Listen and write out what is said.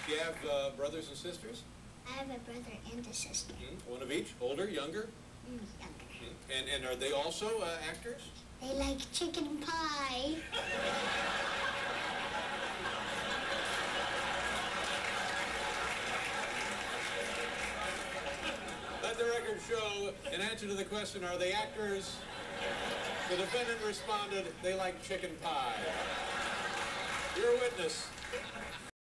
Do you have brothers and sisters? I have a brother and a sister. One of each? Older, younger? Younger. And are they also actors? They like chicken pie. Let the record show, in answer to the question, are they actors? The defendant responded, they like chicken pie. Your witness.